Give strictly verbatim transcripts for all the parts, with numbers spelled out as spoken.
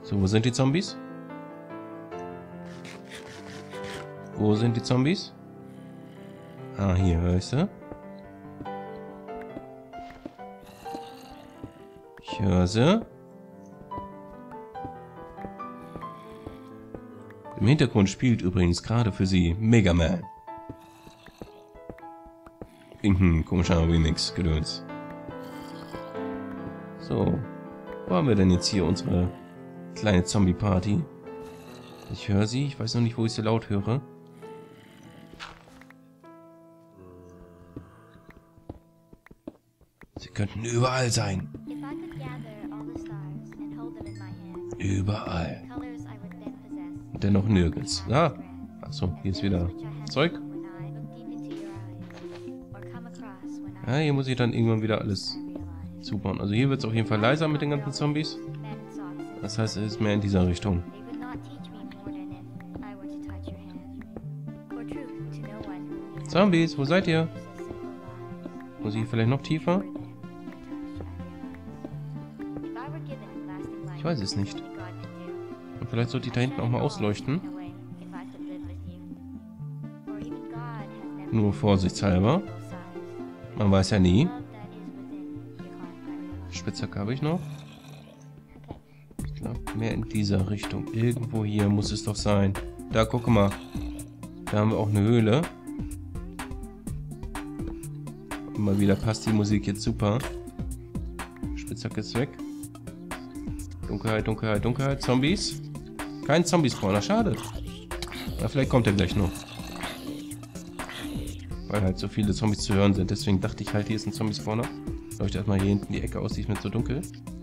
So, wo sind die Zombies? Wo sind die Zombies? Ah, hier, hörst du? Ich höre sie. Im Hintergrund spielt übrigens gerade für sie Mega Man. Irgendein komischer Remix, Gedöns. So. Wo haben wir denn jetzt hier unsere kleine Zombie-Party? Ich höre sie. Ich weiß noch nicht, wo ich sie laut höre. Sie könnten überall sein. Überall. Und dennoch nirgends. Ah. Achso, hier ist wieder Zeug. Ja, hier muss ich dann irgendwann wieder alles zubauen. Also hier wird es auf jeden Fall leiser mit den ganzen Zombies. Das heißt, es ist mehr in dieser Richtung. Zombies, wo seid ihr? Muss ich vielleicht noch tiefer? Ich weiß es nicht. Und vielleicht sollte ich da hinten auch mal ausleuchten. Nur vorsichtshalber. Man weiß ja nie. Spitzhacke habe ich noch. Ich glaube, mehr in dieser Richtung. Irgendwo hier muss es doch sein. Da, guck mal. Da haben wir auch eine Höhle. Mal wieder passt die Musik jetzt super. Spitzhacke ist weg. Dunkelheit, Dunkelheit, Dunkelheit. Zombies. Kein Zombie-Spawner, schade. Aber vielleicht kommt er gleich noch. Weil halt so viele Zombies zu hören sind. Deswegen dachte ich halt, hier ist ein Zombie-Spawner. Leuchtet erstmal hier hinten die Ecke aus, die ist mir zu dunkel.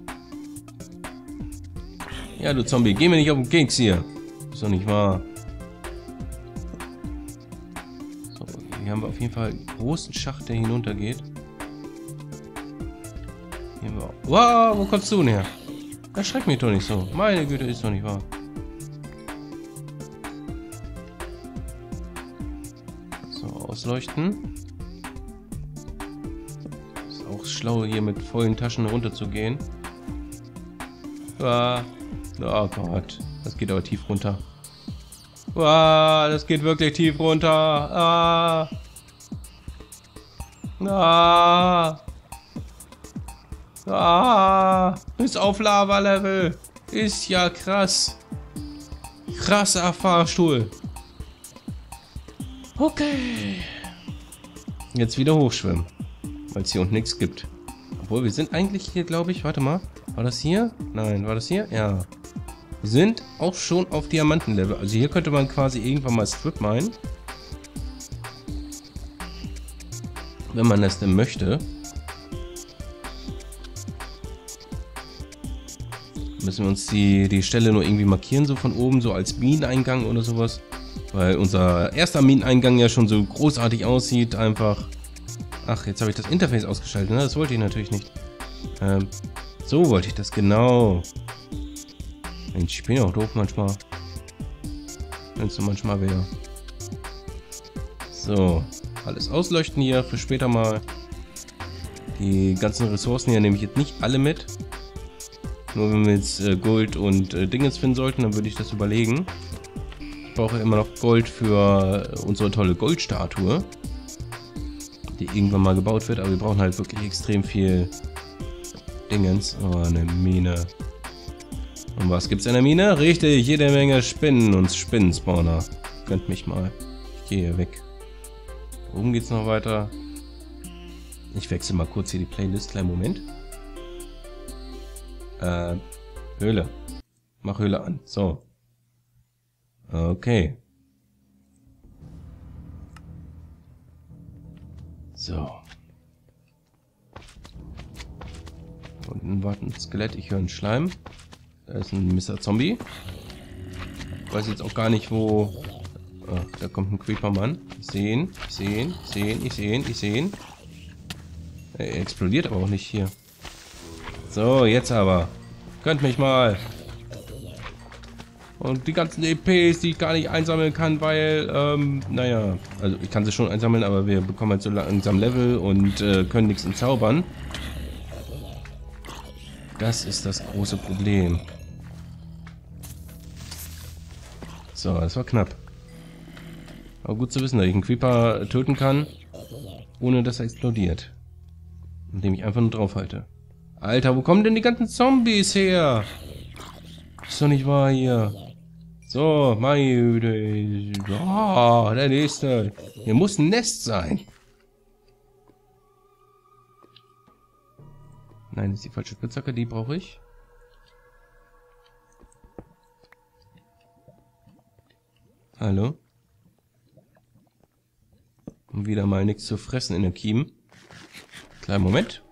Ja, du Zombie, geh mir nicht auf den Keks hier. Ist doch nicht wahr. So, hier haben wir auf jeden Fall einen großen Schacht, der hinuntergeht. Hier haben wir auch. Wow, wo kommst du denn her? Erschreck mich doch nicht so. Meine Güte, ist doch nicht wahr. So, ausleuchten. Ist auch schlau, hier mit vollen Taschen runter zu gehen. Ah. Oh Gott, das geht aber tief runter. Ah, das geht wirklich tief runter. Ah. Ah. Ah. Ist auf Lava-Level. Ist ja krass. Krasser Fahrstuhl. Okay. Jetzt wieder hochschwimmen. Weil es hier unten nichts gibt. Obwohl, wir sind eigentlich hier, glaube ich. Warte mal. War das hier? Nein, war das hier? Ja. Wir sind auch schon auf Diamantenlevel. Also hier könnte man quasi irgendwann mal Strip minen. Wenn man das denn möchte. Müssen wir uns die, die Stelle nur irgendwie markieren, so von oben, so als Mineneingang oder sowas. Weil unser erster Mineneingang ja schon so großartig aussieht. Einfach. Ach, jetzt habe ich das Interface ausgeschaltet. Ne? Das wollte ich natürlich nicht. Ähm, so wollte ich das, genau. Mensch, ich bin ja auch doof manchmal. Wenn es so manchmal wäre. So, alles ausleuchten hier für später mal. Die ganzen Ressourcen hier nehme ich jetzt nicht alle mit. Nur wenn wir jetzt äh, Gold und äh, Dingens finden sollten, dann würde ich das überlegen. Ich brauche immer noch Gold für äh, unsere tolle Goldstatue. Die irgendwann mal gebaut wird, aber wir brauchen halt wirklich extrem viel Dingens. Oh, eine Mine. Und was gibt's in der Mine? Richtig, jede Menge Spinnen und Spinnenspawner. Könnt mich mal. Ich gehe hier weg. Oben geht's noch weiter. Ich wechsle mal kurz hier die Playlist. Kleinen Moment. Äh, Höhle. Mach Höhle an. So. Okay. So. Unten wartet ein Skelett. Ich höre einen Schleim. Da ist ein Mister Zombie. Ich weiß jetzt auch gar nicht, wo... Ach, da kommt ein Creeper-Mann. Ich sehe ihn, ich sehe ihn, ich sehe ihn, ich sehe ihn, ich sehe ihn. Er explodiert aber auch nicht hier. So, jetzt aber. Könnt mich mal. Und die ganzen E Ps, die ich gar nicht einsammeln kann, weil, ähm, naja, also ich kann sie schon einsammeln, aber wir bekommen halt so langsam Level und äh, können nichts entzaubern. Das ist das große Problem. So, das war knapp. Aber gut zu wissen, dass ich einen Creeper töten kann, ohne dass er explodiert. Indem ich einfach nur draufhalte. Alter, wo kommen denn die ganzen Zombies her? Ist doch nicht wahr hier. So, meine Güte. Oh, der nächste. Hier muss ein Nest sein. Nein, das ist die falsche Spitzhacke, die brauche ich. Hallo? Und wieder mal nichts zu fressen in der Kiem. Kleinen Moment.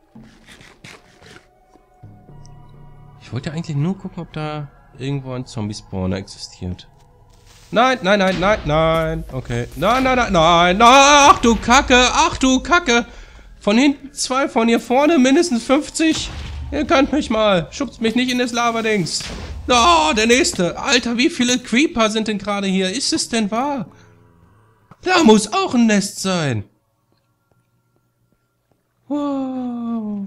Ich wollte eigentlich nur gucken, ob da irgendwo ein Zombie-Spawner existiert. Nein, nein, nein, nein, nein. Okay. Nein, nein, nein, nein. Ach du Kacke, ach du Kacke. Von hinten zwei, von hier vorne mindestens fünfzig. Ihr könnt mich mal. Schubst mich nicht in das Laverdings. Oh, der nächste. Alter, wie viele Creeper sind denn gerade hier? Ist es denn wahr? Da muss auch ein Nest sein. Wow.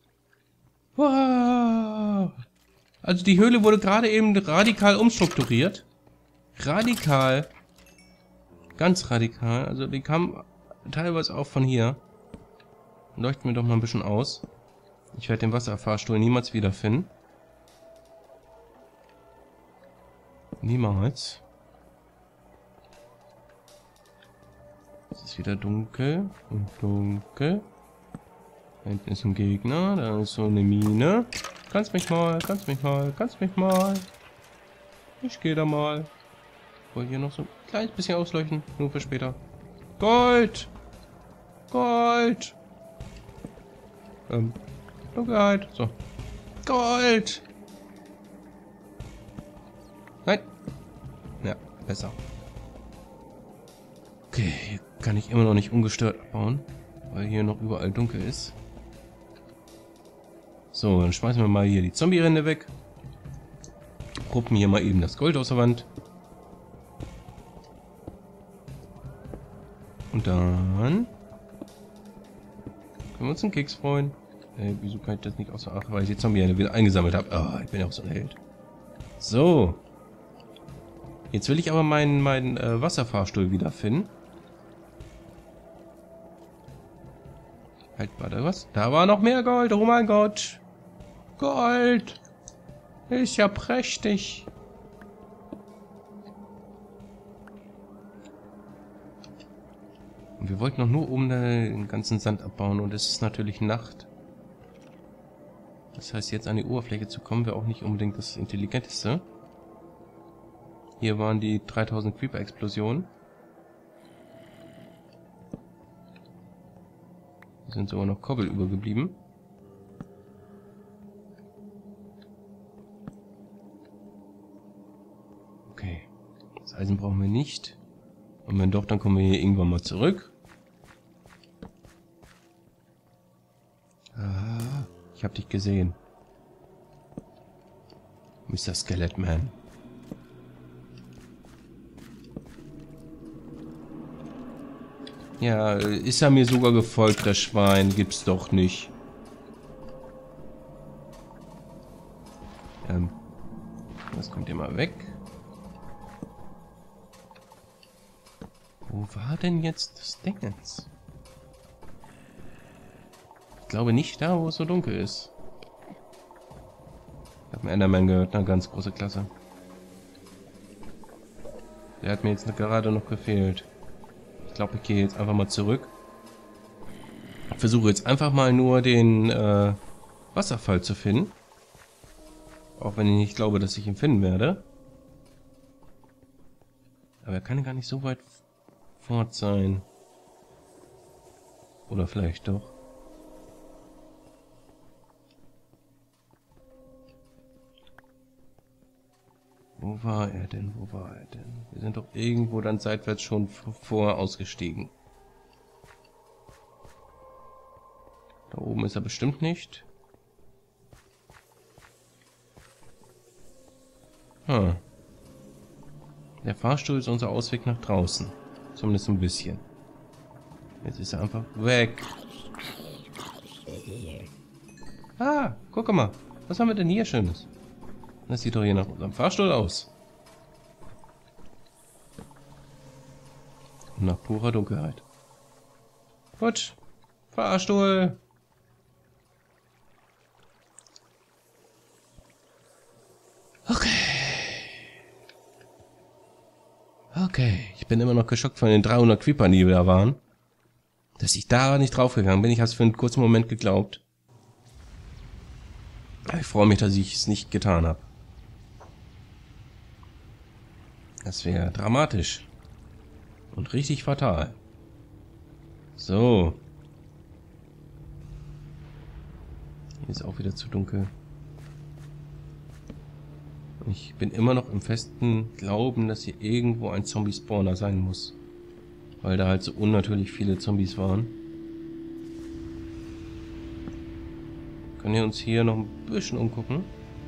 Wow. Also die Höhle wurde gerade eben radikal umstrukturiert. Radikal. Ganz radikal. Also die kam teilweise auch von hier. Leuchten wir doch mal ein bisschen aus. Ich werde den Wasserfahrstuhl niemals wiederfinden. Niemals. Es ist wieder dunkel und dunkel. Da hinten ist ein Gegner, da ist so eine Mine. Kannst mich mal, kannst mich mal, kannst mich mal. Ich gehe da mal. Wollte hier noch so ein kleines bisschen ausleuchten, nur für später. Gold! Gold! Ähm, Dunkelheit. So. Gold! Nein! Ja, besser. Okay, hier kann ich immer noch nicht ungestört abbauen, weil hier noch überall dunkel ist. So, dann schmeißen wir mal hier die Zombie-Rinde weg. Ruppen hier mal eben das Gold aus der Wand. Und dann können wir uns einen Keks freuen. Äh, wieso kann ich das nicht außer Acht, weil ich die Zombie-Rinde wieder eingesammelt habe. Ah, ich bin ja auch so ein Held. So. Jetzt will ich aber meinen, meinen äh, Wasserfahrstuhl wiederfinden. Halt, war da was? Da war noch mehr Gold. Oh mein Gott. Gold. Ist ja prächtig. Und wir wollten noch nur oben den ganzen Sand abbauen und es ist natürlich Nacht. Das heißt, jetzt an die Oberfläche zu kommen, wäre auch nicht unbedingt das Intelligenteste. Hier waren die dreitausend Creeper-Explosionen. Hier sind sogar noch Kobbel übergeblieben. Okay. Das Eisen brauchen wir nicht. Und wenn doch, dann kommen wir hier irgendwann mal zurück. Ah, ich habe dich gesehen. Mister Skeletman. Ja, ist er mir sogar gefolgt, das Schwein. Gibt's doch nicht. Ähm, das kommt immer weg. Wo war denn jetzt das Dingens? Ich glaube nicht da, wo es so dunkel ist. Ich habe einen Enderman gehört, eine ganz große Klasse. Der hat mir jetzt gerade noch gefehlt. Ich glaube, ich gehe jetzt einfach mal zurück. Ich versuche jetzt einfach mal nur den äh, Wasserfall zu finden. Auch wenn ich nicht glaube, dass ich ihn finden werde. Aber er kann gar nicht so weit fort sein. Oder vielleicht doch. Wo war er denn? Wo war er denn? Wir sind doch irgendwo dann seitwärts schon vor ausgestiegen. Da oben ist er bestimmt nicht. Hm. Der Fahrstuhl ist unser Ausweg nach draußen. Zumindest ein bisschen. Jetzt ist er einfach weg. Ah, guck mal. Was haben wir denn hier Schönes? Das sieht doch hier nach unserem Fahrstuhl aus. Nach purer Dunkelheit. Gut. Fahrstuhl. Okay. Okay. Ich bin immer noch geschockt von den dreihundert Creepern, die da waren. Dass ich da nicht draufgegangen bin. Ich habe es für einen kurzen Moment geglaubt. Ich freue mich, dass ich es nicht getan habe. Das wäre dramatisch. Und richtig fatal. So. Hier ist auch wieder zu dunkel. Ich bin immer noch im festen Glauben, dass hier irgendwo ein Zombie-Spawner sein muss. Weil da halt so unnatürlich viele Zombies waren. Können wir uns hier noch ein bisschen umgucken.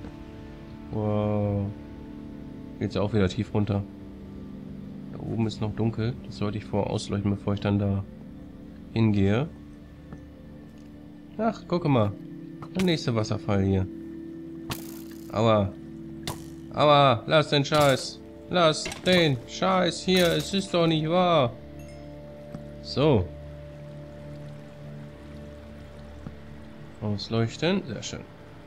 Wow. Geht's ja auch wieder tief runter. Da oben ist noch dunkel. Das sollte ich vorher ausleuchten, bevor ich dann da hingehe. Ach, guck mal. Der nächste Wasserfall hier. Aua. Aua, lass den Scheiß. Lass den Scheiß hier. Es ist doch nicht wahr. So. Ausleuchten. Sehr schön.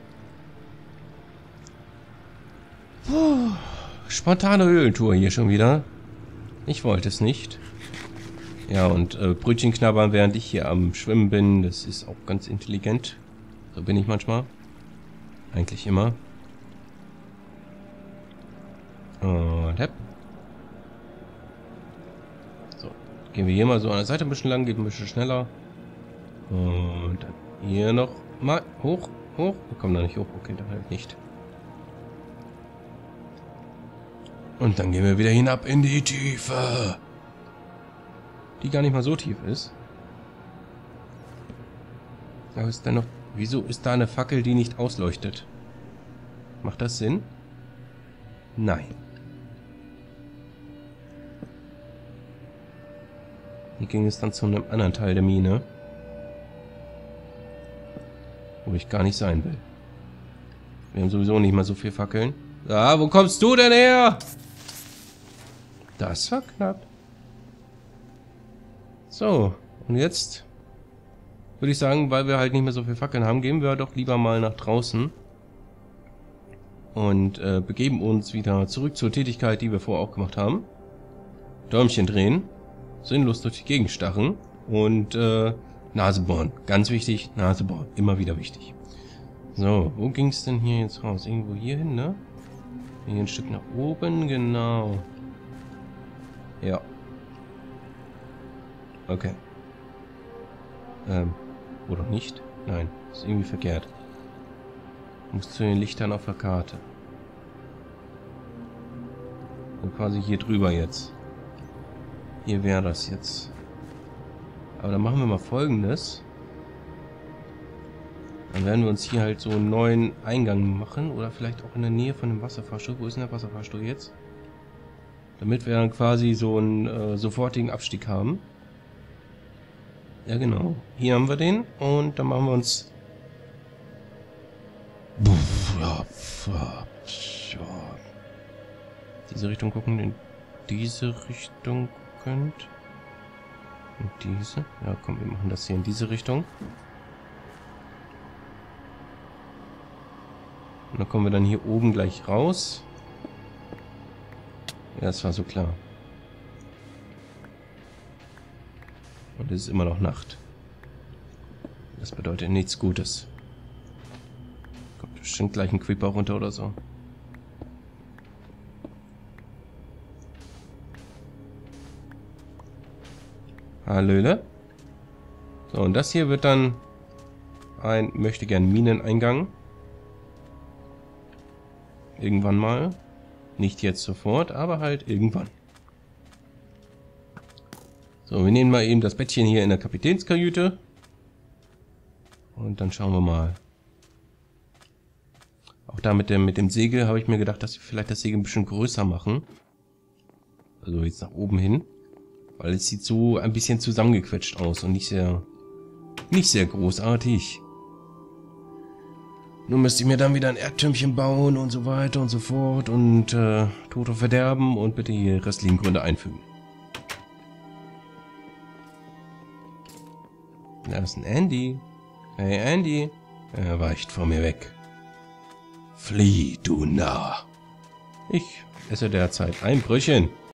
Puh. Spontane Höhlentour hier schon wieder. Ich wollte es nicht. Ja, und äh, Brötchen knabbern, während ich hier am Schwimmen bin, das ist auch ganz intelligent. So bin ich manchmal. Eigentlich immer. Und hepp. So, gehen wir hier mal so an der Seite ein bisschen lang, geht ein bisschen schneller. Und dann hier noch mal hoch, hoch. Wir kommen da nicht hoch, okay, dann halt nicht. Und dann gehen wir wieder hinab in die Tiefe. Die gar nicht mal so tief ist. Aber ist dann noch... Wieso ist da eine Fackel, die nicht ausleuchtet? Macht das Sinn? Nein. Hier ging es dann zu einem anderen Teil der Mine. Wo ich gar nicht sein will. Wir haben sowieso nicht mal so viel Fackeln. Ah, wo kommst du denn her? Das war knapp. So, und jetzt würde ich sagen, weil wir halt nicht mehr so viel Fackeln haben, gehen wir doch lieber mal nach draußen und äh, begeben uns wieder zurück zur Tätigkeit, die wir vorher auch gemacht haben. Däumchen drehen, sinnlos durch die Gegend starren und äh, Nase bohren. Ganz wichtig, Nase bohren. Immer wieder wichtig. So, wo ging es denn hier jetzt raus? Irgendwo hier hin, ne? Hier ein Stück nach oben, genau. Ja. Okay. Ähm, oder nicht? Nein, ist irgendwie verkehrt. Muss zu den Lichtern auf der Karte. Und quasi hier drüber jetzt. Hier wäre das jetzt. Aber dann machen wir mal Folgendes. Dann werden wir uns hier halt so einen neuen Eingang machen. Oder vielleicht auch in der Nähe von dem Wasserfahrstuhl. Wo ist denn der Wasserfahrstuhl jetzt? Damit wir dann quasi so einen äh, sofortigen Abstieg haben. Ja, genau. Hier haben wir den. Und dann machen wir uns... Diese Richtung gucken. In diese Richtung gucken. Und diese. Ja, komm, wir machen das hier in diese Richtung. Und dann kommen wir dann hier oben gleich raus. Ja, das war so klar. Und es ist immer noch Nacht. Das bedeutet nichts Gutes. Kommt bestimmt gleich ein Creeper runter oder so. Hallöle. So, und das hier wird dann ein möchte gern Mineneingang. Irgendwann mal. Nicht jetzt sofort, aber halt irgendwann. So, wir nehmen mal eben das Bettchen hier in der Kapitänskajüte. Und dann schauen wir mal. Auch da mit dem, mit dem Segel habe ich mir gedacht, dass wir vielleicht das Segel ein bisschen größer machen. Also jetzt nach oben hin. Weil es sieht so ein bisschen zusammengequetscht aus und nicht sehr, nicht sehr großartig. Nun müsste ich mir dann wieder ein Erdtürmchen bauen und so weiter und so fort und äh, Tod und Verderben und bitte die restlichen Gründe einfügen. Da ist ein Andy. Hey Andy. Er weicht vor mir weg. Flieh, du Narr. Ich esse derzeit ein Brötchen.